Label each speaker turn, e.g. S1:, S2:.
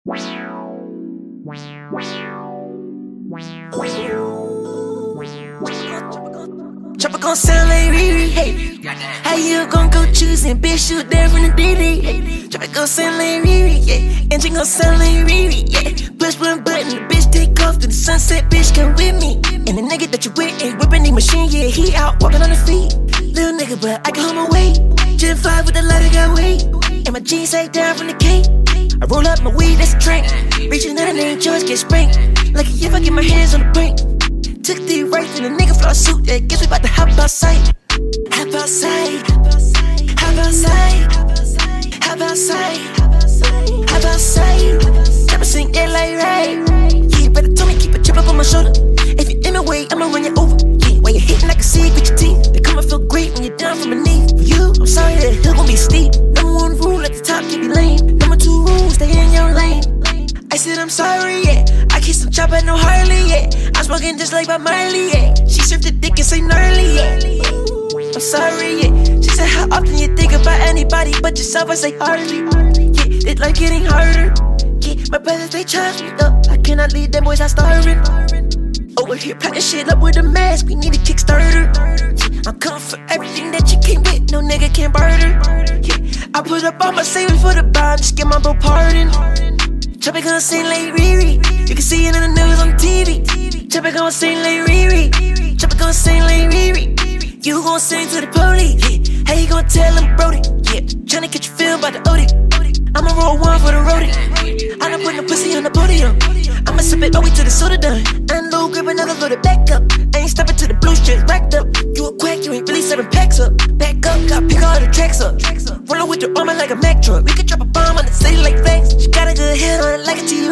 S1: Chopper gon' sound like Riri, hey. How you gon' go choosing, bitch, you there from the DD, hey. Chopper gon' sound like Riri, yeah. Engine gon' sound like Riri, yeah. Push one button, the bitch take off to the sunset, bitch, come with me. And the nigga that you with ain't whipping the machine, yeah. He out walking on the feet. Little nigga, but I can hold my weight. Gen 5 with the lighter, got weight. And my jeans hang down from the cake. I roll up my weed, that's a drink. Reaching out and ain't yours, get spanked. Like if I get my hands on the brink. Took the right in a nigga floor suit, yeah. Guess we about to hop outside. Hop outside. Hop outside. Hop outside. Hop outside. Never sing it like right. Yeah, you better tell me, keep a chip up on my shoulder. If you're in my way, I'ma run you over. Yeah, while you're hitting like a seed with your teeth. They come and feel great when you're down from beneath. For you, I'm sorry that the hill gon' be steep. Number 1 rule at the top, keep you lame. Number 2 rule, stay in your lane. I said I'm sorry, yeah. I kiss some chop, no Harley, yeah. I'm smoking just like Bob Marley, yeah. She served the dick and say gnarly, yeah. I'm sorry, yeah. She said how often you think about anybody but yourself. I say hardly, yeah. It's like getting harder, yeah. My brothers, they charge me up. I cannot leave them boys, I'm starving. Over here, packing shit up with a mask. We need a Kickstarter, yeah. I'm coming for everything that you came with. No nigga can barter, yeah. I put up all my savings for the bond. Just get my bro pardon. Chopper gon' sing like Riri. You can see it in the news on TV. Chopper gon' sing like Riri. Chopper gon' sing like Riri. You gon' sing to the police, yeah. How you gon' tell them Brody, yeah. Tryna catch you feel by the OD. I'ma roll one for the roadie. I done put no pussy on the podium. I'ma sip it all the way to the soda done. And low grip another load it back up. I ain't stopping till the blue shit's racked up. You a quack, you ain't really 7 packs up. Back up, got pick all the tracks up. Rollin' with your armor like a Mack truck. We could drop a bomb on the city like flex. She got a good head on it like a T